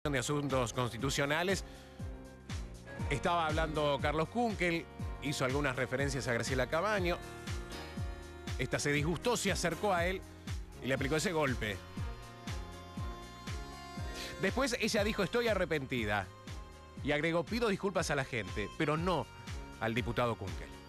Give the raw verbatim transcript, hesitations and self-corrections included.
de Asuntos Constitucionales. Estaba hablando Carlos Kunkel, hizo algunas referencias a Graciela Camaño. Esta se disgustó, se acercó a él y le aplicó ese golpe. Después ella dijo, estoy arrepentida. Y agregó, pido disculpas a la gente, pero no al diputado Kunkel.